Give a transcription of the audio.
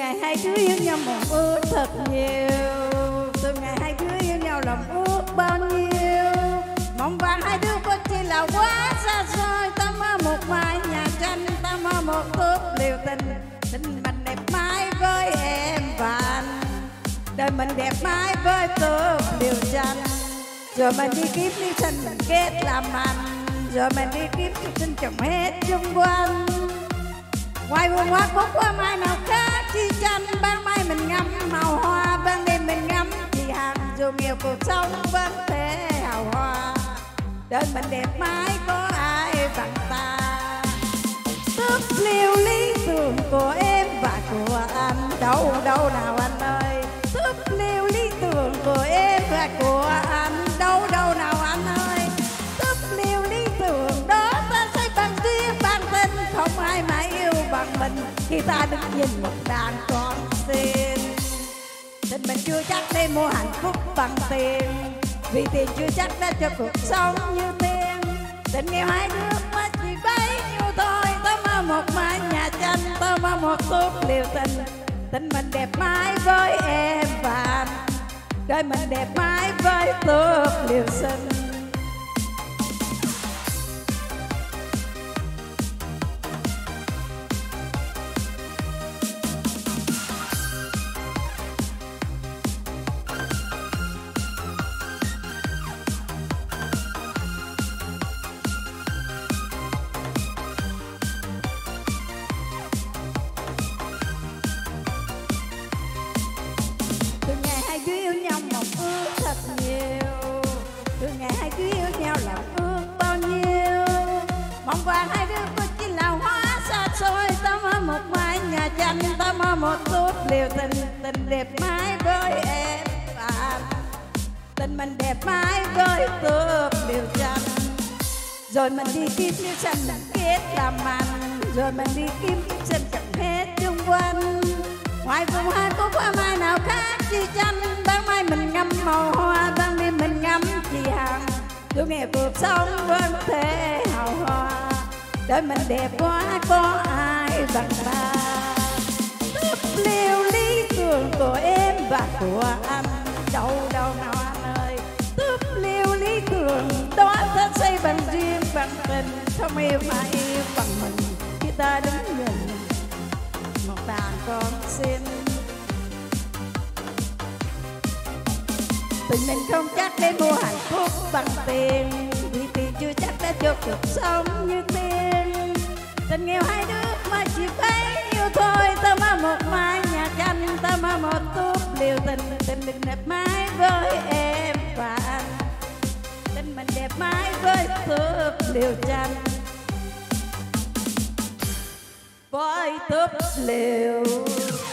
ngày hai đứa yêu nhau mộng ước thật nhiều, từ ngày hai đứa yêu nhau lòng ước bao nhiêu. Mong vàng hai đứa có chỉ là quá xa xôi. Ta mơ một mái nhà tranh, ta mơ một túp liều tình. Tình mình đẹp mãi với em và anh, đời mình đẹp mãi với túp liều tranh. Rồi mình đi kiếm đi sinh mình kết làm anh, rồi mình đi kiếm đi sinh trồng hết chung quanh. Ngoài vườn hoa cúc hoa mai nào khác chi chanh, ban mai mình ngắm màu hoa, ban đêm mình ngắm chị Hằng. Dù nghèo cuộc sống vẫn thế hào hoa, đời mình đẹp mãi có ai bằng ta. Túp liều lý tưởng của em và của anh, đâu đâu nào anh ơi. Túp liều lý tưởng của em và của anh, đâu đâu nào anh ơi. Túp liều lý tưởng đó ta xây bằng duyên bằng tình, không ai mà yêu bằng mình khi ta đứng nhìn một đàn con xin. Tình mình chưa chắc để mua hạnh phúc bằng tiền, vì tiền chưa chắc đã cho cuộc sống như tiền. Tình nghèo hai đứa mà chỉ bấy nhiêu thôi. Ta mơ một mái nhà tranh, ta mơ một túp liều tình. Tình mình đẹp mãi với em và anh, đời mình đẹp mãi với túp liều xinh. Từ ngày hai đứa yêu nhau mộng ước thật nhiều, từ ngày hai đứa yêu nhau lòng ước bao nhiêu. Mong vàng hai đứa có chỉ là hoa xa xôi. Ta mơ một mái nhà tranh, ta mơ một túp liều tình. Tình đẹp mãi với em và anh, tình mình đẹp mãi với túp liều tranh. Rồi mình đi kiếm như xanh mình kết làm anh, rồi mình đi kiếm như xanh chẳng hết chung quanh. Ngoài vườn hoa cúc hoa mai nào khác chi chanh, ban mai mình ngắm màu hoa, ban đêm mình ngắm chị Hằng. Dù nghèo cuộc sống vẫn thế hào hoa, đời mình đẹp quá có ai bằng ta. Túp liều lý tưởng của em và của anh, đâu đâu nào anh ơi. Túp liều lý tưởng đó ta xây bằng duyên bằng tình, không yêu mà yêu bằng mình khi ta đứng nhìn một đàn con xin. Tình mình không chắc để mua hạnh phúc bằng tiền, vì tiền chưa chắc đã cho cuộc sống như tiền. Tình nghèo hai đứa mà chỉ bấy nhiêu thôi. Ta mơ một mái nhà tranh, ta mơ một túp liều tình. Tình mình đẹp mãi với em và anh, tình mình đẹp mãi với túp liều tranh, với túp liều